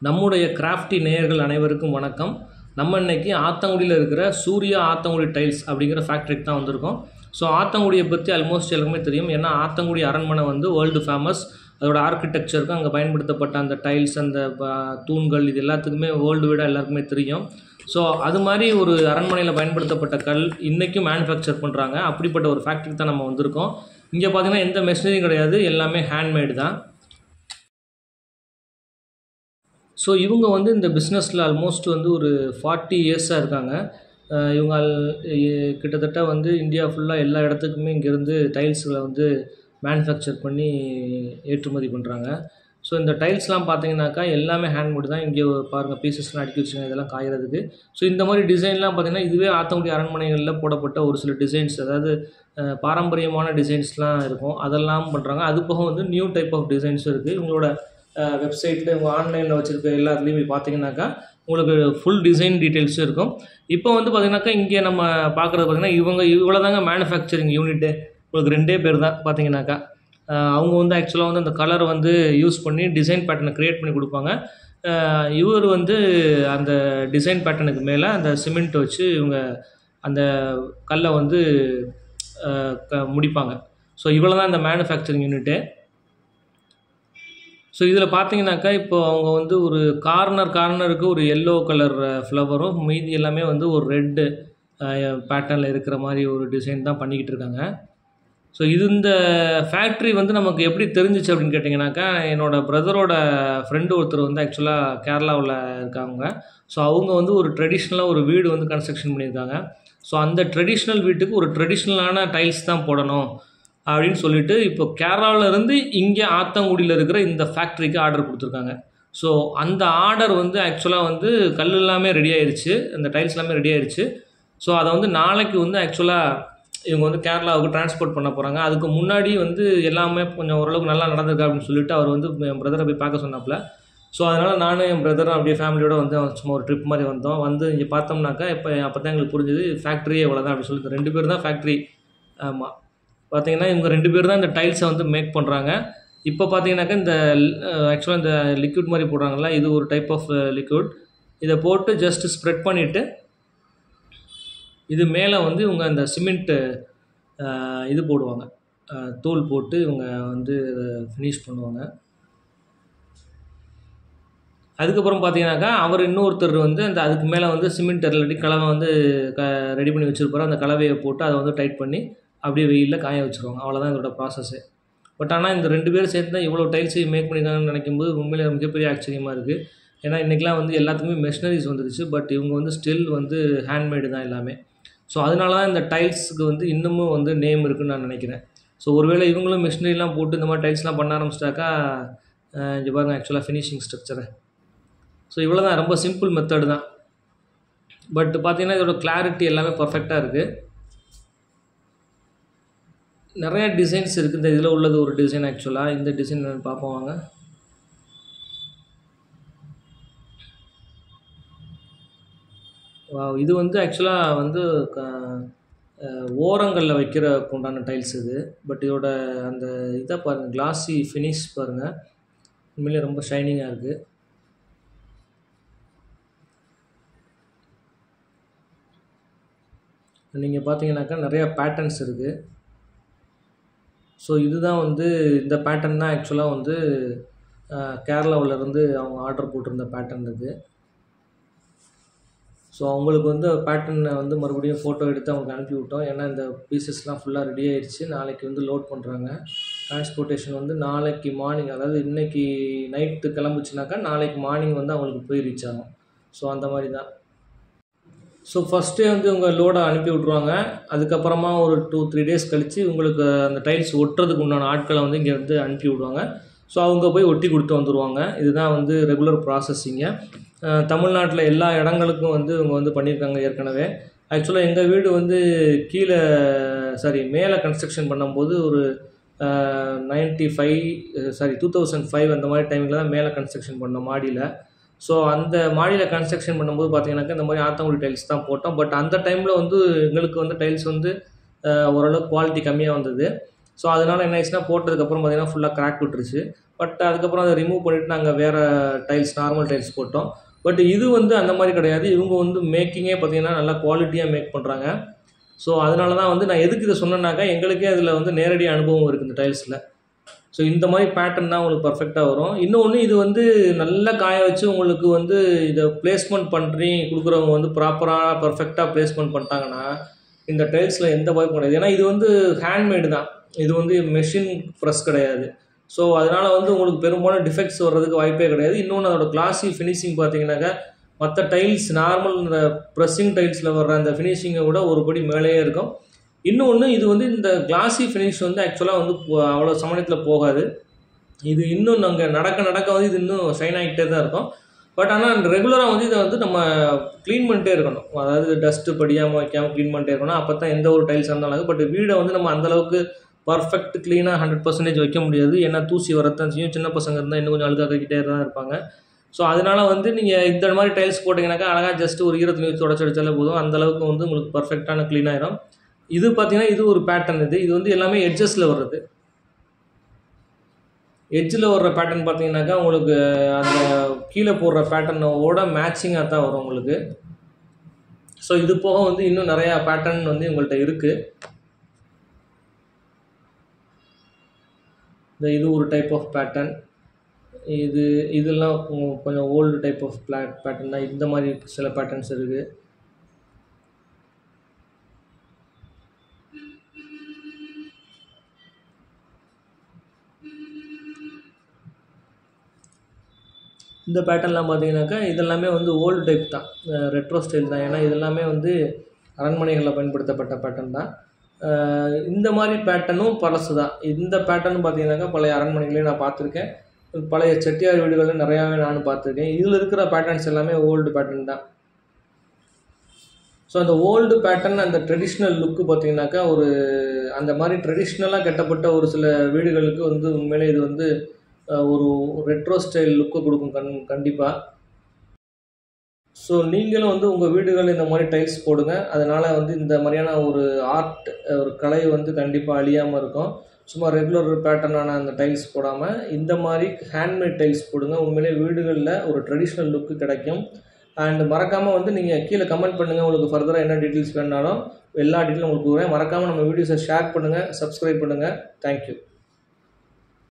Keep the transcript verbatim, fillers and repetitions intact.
நம்முடைய கிராஃப்டி நேயர்கள் அனைவருக்கும் வணக்கம். நம்ம இன்னைக்கு ஆத்தங்குடியில் இருக்கிற சூர்யா ஆத்தங்குடி டைல்ஸ் அப்படிங்கிற ஃபேக்ட்ரிக்கு தான் வந்திருக்கோம். ஸோ ஆத்தங்குடியை பற்றி ஆல்மோஸ்ட் எல்லாருக்குமே தெரியும். ஏன்னா ஆத்தங்குடி அரண்மனை வந்து வேர்ல்டு ஃபேமஸ். அதோட ஆர்கிடெக்சருக்கு அங்கே பயன்படுத்தப்பட்ட அந்த டைல்ஸ், அந்த தூண்கள், இது எல்லாத்துக்குமே வேர்ல்டு வைடாக எல்லாருக்குமே தெரியும். ஸோ அது மாதிரி ஒரு அரண்மனையில் பயன்படுத்தப்பட்ட கல் இன்றைக்கும் மேனுஃபேக்சர் பண்ணுறாங்க. அப்படிப்பட்ட ஒரு ஃபேக்ட்ரிக்கு தான் நம்ம வந்திருக்கோம். இங்கே பார்த்தீங்கன்னா எந்த மெஷினரியும் கிடையாது, எல்லாமே ஹேண்ட்மேடு தான். ஸோ இவங்க வந்து இந்த பிஸ்னஸில் ஆல்மோஸ்ட் வந்து ஒரு ஃபார்ட்டி இயர்ஸாக இருக்காங்க. இவங்க கிட்டத்தட்ட வந்து இந்தியா ஃபுல்லாக எல்லா இடத்துக்குமே இங்கேருந்து டைல்ஸுகளை வந்து மேனுஃபேக்சர் பண்ணி ஏற்றுமதி பண்ணுறாங்க. ஸோ இந்த டைல்ஸ்லாம் பார்த்தீங்கன்னாக்கா எல்லாமே ஹேண்ட்மேடு தான். இங்கே பாருங்கள், பீசஸ்லாம் அடுக்கி வச்சுருங்க இதெல்லாம் காயறதுக்கு. ஸோ இந்த மாதிரி டிசைன்லாம் பார்த்திங்கன்னா இதுவே ஆத்தங்குடி அரண்மனைகளில் போடப்பட்ட ஒரு சில டிசைன்ஸ், அதாவது பாரம்பரியமான டிசைன்ஸ்லாம் இருக்கும், அதெல்லாம் பண்ணுறாங்க. அது போக வந்து நியூ டைப் ஆஃப் டிசைன்ஸும் இருக்குது. இவங்களோட வெப்சைட்டில் உங்கள் ஆன்லைனில் வச்சுருக்க எல்லாத்துலேயும் போய் பார்த்தீங்கன்னாக்கா உங்களுக்கு ஃபுல் டிசைன் டீட்டெயில்ஸும் இருக்கும். இப்போ வந்து பார்த்திங்கனாக்கா இங்கே நம்ம பார்க்குறது பார்த்திங்கன்னா இவங்க இவ்வளோ தாங்க மேனுஃபேக்சரிங் யூனிட்டு. உங்களுக்கு ரெண்டே பேர் தான் பார்த்தீங்கன்னாக்கா. அவங்க வந்து ஆக்சுவலாக வந்து அந்த கலரை வந்து யூஸ் பண்ணி டிசைன் பேட்டர்னை க்ரியேட் பண்ணி கொடுப்பாங்க. இவர் வந்து அந்த டிசைன் பேட்டர்னுக்கு மேலே அந்த சிமெண்ட் வச்சு இவங்க அந்த கல்லை வந்து க முடிப்பாங்க. ஸோ இவ்வளோ தான் இந்த மேனுஃபேக்சரிங் யூனிட்டு. ஸோ இதில் பார்த்தீங்கன்னாக்கா இப்போ அவங்க வந்து ஒரு கார்னர் கார்னருக்கு ஒரு எல்லோ கலர் ஃப்ளவரும், மீதி எல்லாமே வந்து ஒரு ரெட்டு பேட்டர்னில் இருக்கிற மாதிரி ஒரு டிசைன் தான் பண்ணிக்கிட்டு இருக்காங்க. ஸோ இது இந்த ஃபேக்ட்ரி வந்து நமக்கு எப்படி தெரிஞ்சிச்சு அப்படின்னு கேட்டிங்கனாக்கா, என்னோடய பிரதரோட ஃப்ரெண்டு ஒருத்தர் வந்து ஆக்சுவலாக கேரளாவில் இருக்காங்க. ஸோ அவங்க வந்து ஒரு ட்ரெடிஷ்னலாக ஒரு வீடு வந்து கன்ஸ்ட்ரக்ஷன் பண்ணியிருக்காங்க. ஸோ அந்த ட்ரெடிஷ்னல் வீட்டுக்கு ஒரு ட்ரெடிஷ்னலான டைல்ஸ் தான் போடணும் அப்படின்னு சொல்லிட்டு இப்போ கேரளாவிலேருந்து இங்கே ஆத்தங்குடியில் இருக்கிற இந்த ஃபேக்ட்ரிக்கு ஆர்டர் கொடுத்துருக்காங்க. ஸோ அந்த ஆர்டர் வந்து ஆக்சுவலாக வந்து கல் எல்லாமே ரெடி ஆயிடுச்சு, அந்த டைல்ஸ் எல்லாமே ரெடி ஆயிடுச்சு. ஸோ அதை வந்து நாளைக்கு வந்து ஆக்சுவலாக இவங்க வந்து கேரளாவுக்கு டிரான்ஸ்போர்ட் பண்ண போகிறாங்க. அதுக்கு முன்னாடி வந்து எல்லாமே கொஞ்சம் ஓரளவுக்கு நல்லா நடந்திருக்கு அப்படின்னு சொல்லிட்டு அவர் வந்து என் பிரதரை போய் பார்க்க சொன்னாப்புல. ஸோ அதனால் நானும் என் பிரதரும் அப்படியே ஃபேமிலியோடு வந்து சும்மா ஒரு ட்ரிப் மாதிரி வந்தோம். வந்து இங்கே பார்த்தோம்னாக்கா இப்போ அப்போ தான் எங்களுக்கு புரிஞ்சுது ஃபேக்ட்ரியே இவ்வளோ தான் அப்படின்னு சொல்லிட்டு. ரெண்டு பேர் தான் ஃபேக்ட்ரி. ஆமாம், பார்த்தீங்கன்னா இவங்க ரெண்டு பேர் தான் இந்த டைல்ஸை வந்து மேக் பண்ணுறாங்க. இப்போ பார்த்தீங்கன்னாக்கா இந்த ஆக்சுவலாக இந்த லிக்விட் மாதிரி போடுறாங்களா, இது ஒரு டைப் ஆஃப் லிக்விட். இதை போட்டு ஜஸ்ட் ஸ்ப்ரெட் பண்ணிவிட்டு இது மேலே வந்து இவங்க அந்த சிமெண்ட்டு இது போடுவாங்க, தூள் போட்டு இவங்க வந்து இதை ஃபினிஷ் பண்ணுவாங்க. அதுக்கப்புறம் பார்த்தீங்கன்னாக்கா அவர் இன்னொருத்தர் வந்து அந்த அதுக்கு மேலே வந்து சிமெண்ட் இல்லாட்டி கலவை வந்து க ரெடி பண்ணி வச்சுருப்பாரு. அந்த கலவையை போட்டு அதை வந்து டைட் பண்ணி அப்படியே வெயிலில் காய வச்சுருவாங்க. அவ்வளோதான் இதோட ப்ராசஸ்ஸு. பட் ஆனால் இந்த ரெண்டு பேரும் சேர்த்து தான் இவ்வளோ டைல்ஸையும் மேக் பண்ணியிருக்காங்கன்னு நினைக்கும்போது உண்மையிலே மிகப்பெரிய ஆச்சரியமாக இருக்குது. ஏன்னா இன்றைக்கெலாம் வந்து எல்லாத்துக்குமே மெஷினரிஸ் வந்துருச்சு, பட் இவங்க வந்து ஸ்டில் வந்து ஹேண்ட்மேடு தான் எல்லாமே. ஸோ அதனால தான் இந்த டைல்ஸுக்கு வந்து இன்னமும் வந்து நேம் இருக்குதுன்னு நான் நினைக்கிறேன். ஸோ ஒருவேளை இவங்களும் மிஷினரிலாம் போட்டு இந்த மாதிரி டைல்ஸ்லாம் பண்ண ஆரம்பிச்சிட்டாக்கா, இங்கே பாருங்கள் ஆக்சுவலாக ஃபினிஷிங் ஸ்ட்ரக்சரை. ஸோ இவ்வளோ தான், ரொம்ப சிம்பிள் மெத்தடு தான். பட் பார்த்திங்கன்னா இதோட கிளாரிட்டி எல்லாமே பர்ஃபெக்டாக இருக்குது. நிறையா டிசைன்ஸ் இருக்குது. இந்த இதில் உள்ளது ஒரு டிசைன். ஆக்சுவலாக இந்த டிசைன் பார்ப்போம் வாங்க. இது வந்து ஆக்சுவலாக வந்து ஓரங்களில் வைக்கிற உண்டான டைல்ஸ் இது. பட் இதோட அந்த இதை பாருங்கள், கிளாஸி ஃபினிஷ் பாருங்கள், உண்மையிலே ரொம்ப ஷைனிங்காக இருக்குது. நீங்கள் பார்த்தீங்கன்னாக்கா நிறையா பேட்டர்ன்ஸ் இருக்குது. ஸோ இதுதான் வந்து இந்த பேட்டர்ன் தான் ஆக்சுவலாக வந்து கேரளாவிலேருந்து அவங்க ஆர்டர் போட்டிருந்த பேட்டர்ன் இது. ஸோ அவங்களுக்கு வந்து பேட்டர்னை வந்து மறுபடியும் ஃபோட்டோ எடுத்து அவங்களுக்கு அனுப்பி விட்டோம். ஏன்னா இந்த பீசஸ்லாம் ஃபுல்லாக ரெடி ஆகிடுச்சு. நாளைக்கு வந்து லோட் பண்ணுறாங்க. டிரான்ஸ்போர்ட்டேஷன் வந்து நாளைக்கு மார்னிங், அதாவது இன்றைக்கி நைட்டு கிளம்புச்சுனாக்கா நாளைக்கு மார்னிங் வந்து அவங்களுக்கு போய் ரீச் ஆகும். ஸோ அந்த மாதிரி தான். ஸோ ஃபஸ்ட்டே வந்து இவங்க லோடை அனுப்பி விட்ருவாங்க. அதுக்கப்புறமா ஒரு டூ த்ரீ டேஸ் கழித்து உங்களுக்கு அந்த டைல்ஸ் ஒட்டுறதுக்கு உண்டான ஆட்களை வந்து இங்கே வந்து அனுப்பி விடுவாங்க. ஸோ அவங்க போய் ஒட்டி கொடுத்து வந்துடுவாங்க. இதுதான் வந்து ரெகுலர் ப்ராசஸிங்க. தமிழ்நாட்டில் எல்லா இடங்களுக்கும் வந்து இவங்க வந்து பண்ணியிருக்காங்க ஏற்கனவே. ஆக்சுவலாக எங்கள் வீடு வந்து கீழே சாரி மேலே கன்ஸ்ட்ரக்ஷன் பண்ணும்போது ஒரு ninety five sorry two thousand five அந்த மாதிரி டைமில் தான் மேலே கன்ஸ்ட்ரக்ஷன் பண்ணோம் மாடியில். ஸோ அந்த மாடியில் கன்ஸ்ட்ரக்ஷன் பண்ணும்போது பார்த்தீங்கன்னாக்கா இந்த மாதிரி ஆத்தங்குடி டைல்ஸ் தான் போட்டோம். பட் அந்த டைமில் வந்து எங்களுக்கு வந்து டைல்ஸ் வந்து ஓரளவுக்கு குவாலிட்டி கம்மியாக வந்தது. ஸோ அதனால் என்ன ஆயிடுச்சுன்னா போட்டதுக்கப்புறம் பார்த்தீங்கன்னா ஃபுல்லாக கிராக் விட்டுருச்சு. பட் அதுக்கப்புறம் அதை ரிமூவ் பண்ணிவிட்டு நாங்கள் வேறு டைல்ஸ் நார்மல் டைல்ஸ் போட்டோம். பட் இது வந்து அந்த மாதிரி கிடையாது. இவங்க வந்து மேக்கிங்கே பார்த்தீங்கன்னா நல்லா குவாலிட்டியாக மேக் பண்ணுறாங்க. ஸோ அதனால தான் வந்து நான் எதுக்கு இதை சொன்னேன்னாக்கா, எங்களுக்கே அதில் வந்து நேரடி அனுபவம் இருக்குது இந்த டைல்ஸில். ஸோ இந்த மாதிரி பேட்டர்ன் தான் உங்களுக்கு பர்ஃபெக்டாக வரும். இன்னொன்று இது வந்து நல்லா காய வச்சு உங்களுக்கு வந்து இதை பிளேஸ்மெண்ட் பண்ணி கொடுக்குறவங்க வந்து ப்ராப்பராக பர்ஃபெக்டாக பிளேஸ்மெண்ட் பண்ணிட்டாங்கன்னா இந்த டைல்ஸில் எந்த பாதிப்பும் கிடையாது. ஏன்னா இது வந்து ஹேண்ட்மேடு தான், இது வந்து மெஷின் ப்ரெஸ் கிடையாது. ஸோ அதனால் வந்து உங்களுக்கு பெரும்பாலும் டிஃபெக்ட்ஸ் வர்றதுக்கு வாய்ப்பே கிடையாது. இன்னொன்று அதோட கிளாஸி ஃபினிஷிங் பார்த்தீங்கன்னாக்கா மற்ற டைல்ஸ் நார்மல் இந்த ப்ரெஸ்ஸிங் டைல்ஸில் வர்ற அந்த ஃபினிஷிங்கை விட ஒரு படி மேலேயே இருக்கும். இன்னொன்று இது வந்து இந்த கிளாஸி ஃபினிஷ் வந்து ஆக்சுவலாக வந்து அவ்வளோ சமயத்தில் போகாது. இது இன்னும் நாங்கள் நடக்க நடக்க வந்து இது இன்னும் ஷைன் ஆகிட்டே தான் இருக்கும். பட் ஆனால் ரெகுலராக வந்து இதை வந்து நம்ம க்ளீன் பண்ணிட்டே இருக்கணும். அதாவது டஸ்ட்டு படியாமல் வைக்காமல் க்ளீன் பண்ணிட்டே இருக்கணும். அப்போ தான் எந்த ஒரு டைல்ஸ் இருந்தாலும். பட் வீடை வந்து நம்ம அந்தளவுக்கு பர்ஃபெக்ட் க்ளீனாக ஹண்ட்ரட் பர்சன்டேஜ் வைக்க முடியாது. ஏன்னா தூசி வரத்தான் செய்யும். சின்ன பசங்க இருந்தால் இன்னும் கொஞ்சம் அழுக்காக்கிட்டே தான் இருப்பாங்க. ஸோ அதனால் வந்து நீங்கள் இந்த மாதிரி டைல்ஸ் போட்டிங்கனாக்கா அழகாக ஜஸ்ட் ஒரு ஈரத்துணி வச்சு தொடச்சி அடித்தாலே போதும். அந்தளவுக்கு வந்து உங்களுக்கு பர்ஃபெக்டான க்ளீன் ஆயிரும். இது பார்த்தீங்கன்னா இது ஒரு பேட்டர்ன். இது இது வந்து எல்லாமே எட்ஜஸில் வர்றது. எட்ஜில் வர்ற பேட்டர்ன் பார்த்தீங்கன்னாக்கா உங்களுக்கு அந்த கீழே போடுற பேட்டர்னோட மேட்சிங்காக தான் வரும் உங்களுக்கு. ஸோ இது போக வந்து இன்னும் நிறையா பேட்டர்ன் வந்து உங்கள்கிட்ட இருக்குது. இந்த இது ஒரு டைப் ஆஃப் பேட்டர்ன். இது இதெல்லாம் கொஞ்சம் ஓல்டு டைப் ஆஃப் பிளா பேட்டர்ன் தான். இந்த மாதிரி சில பேட்டர்ன்ஸ் இருக்குது. இந்த பேட்டர்ன்லாம் பார்த்தீங்கன்னாக்கா இதெல்லாமே வந்து ஓல்டு டைப் தான், ரெட்ரோ ஸ்டைல் தான். ஏன்னா இதெல்லாமே வந்து அரண்மனைகளில் பயன்படுத்தப்பட்ட பேட்டர்ன் தான். இந்த மாதிரி பேட்டர்னும் பழசு தான். இந்த பேட்டர்ன் பார்த்தீங்கன்னாக்கா பழைய அரண்மனைகளையும் நான் பார்த்துருக்கேன். பழைய செட்டியார் வீடுகளில் நிறையாவே நானும் பார்த்துருக்கேன். இதில் இருக்கிற பேட்டர்ன்ஸ் எல்லாமே ஓல்டு பேட்டர்ன் தான். ஸோ அந்த ஓல்டு பேட்டர்ன் அந்த ட்ரெடிஷ்னல் லுக்கு பார்த்தீங்கன்னாக்கா ஒரு அந்த மாதிரி ட்ரெடிஷ்னலாக கட்டப்பட்ட ஒரு சில வீடுகளுக்கு வந்து உண்மையிலே இது வந்து ஒரு ரெட்ரோ ஸ்டைல் லுக்கு கொடுக்கும் கண் கண்டிப்பாக. ஸோ நீங்களும் வந்து உங்கள் வீடுகள் இந்த மாதிரி டைல்ஸ் போடுங்க. அதனால் வந்து இந்த மாதிரியான ஒரு ஆர்ட் ஒரு கலை வந்து கண்டிப்பாக அழியாமல் இருக்கும். சும்மா ரெகுலர் பேட்டர்னான அந்த டைல்ஸ் போடாமல் இந்த மாதிரி ஹேண்ட்மேட் டைல்ஸ் போடுங்க. உண்மையிலே வீடுகளில் ஒரு ட்ரெடிஷ்னல் லுக்கு கிடைக்கும். அண்ட் மறக்காமல் வந்து நீங்கள் கீழே கமெண்ட் பண்ணுங்கள். உங்களுக்கு ஃபர்தராக என்ன டீட்டெயில்ஸ் வேணுனாலும் எல்லா டீட்டெயிலும் உங்களுக்கு கொடுக்குறேன். மறக்காமல் நம்ம வீடியோஸை ஷேர் பண்ணுங்கள், சப்ஸ்கிரைப் பண்ணுங்கள். தேங்க்யூ.